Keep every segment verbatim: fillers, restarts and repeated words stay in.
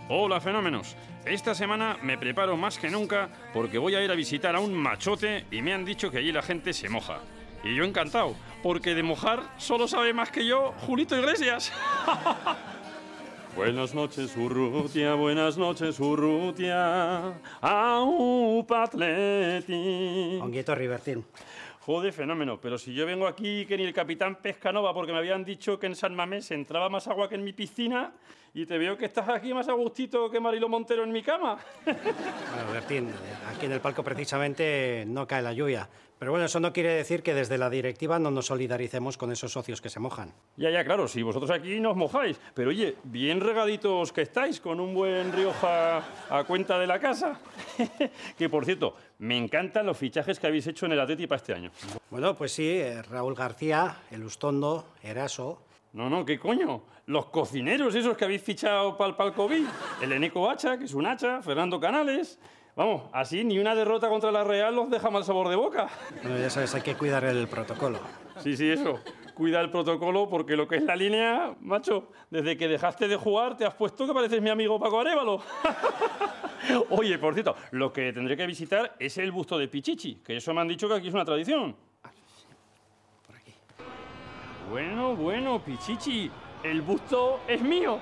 Hola, fenómenos. Esta semana me preparo más que nunca porque voy a ir a visitar a un machote y me han dicho que allí la gente se moja. Y yo encantado, porque de mojar solo sabe más que yo Julito Iglesias. Buenas noches, Urrutia, buenas noches, Urrutia. Au, patleti. Onguieto, Ribertín. Joder, fenómeno, pero si yo vengo aquí que ni el capitán Pescanova porque me habían dicho que en San Mamés entraba más agua que en mi piscina y te veo que estás aquí más a gustito que Marilo Montero en mi cama. Bueno, Bertín, aquí en el palco precisamente no cae la lluvia. Pero bueno, eso no quiere decir que desde la directiva no nos solidaricemos con esos socios que se mojan. Ya, ya, claro, si vosotros aquí no os mojáis. Pero oye, bien regaditos que estáis con un buen Rioja a cuenta de la casa. Que por cierto, me encantan los fichajes que habéis hecho en el Atleti para este año. Bueno, pues sí, eh, Raúl García, El Ustondo, Eraso. No, no, ¿qué coño? Los cocineros esos que habéis fichado para el Palcoví. El Eneco Hacha, que es un hacha, Fernando Canales. Vamos, así ni una derrota contra la Real los deja mal sabor de boca. Bueno, ya sabes, hay que cuidar el protocolo. Sí, sí, eso. Cuida el protocolo porque lo que es la línea, macho, desde que dejaste de jugar te has puesto que pareces mi amigo Paco Arévalo. Oye, por cierto, lo que tendré que visitar es el busto de Pichichi, que eso me han dicho que aquí es una tradición. Por aquí. Bueno, bueno, Pichichi, el busto es mío.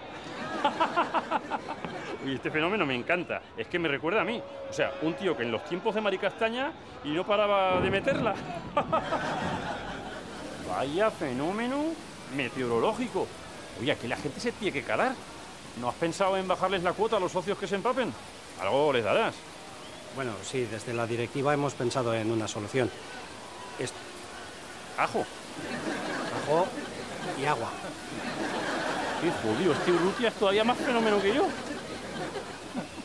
Y este fenómeno me encanta, es que me recuerda a mí. O sea, un tío que en los tiempos de Maricastaña y no paraba de meterla. Vaya fenómeno meteorológico. Oye, aquí la gente se tiene que calar. ¿No has pensado en bajarles la cuota a los socios que se empapen? Algo les darás. Bueno, sí, desde la directiva hemos pensado en una solución. Esto. Ajo. Ajo y agua. Qué jodido, este Urrutia es todavía más fenómeno que yo.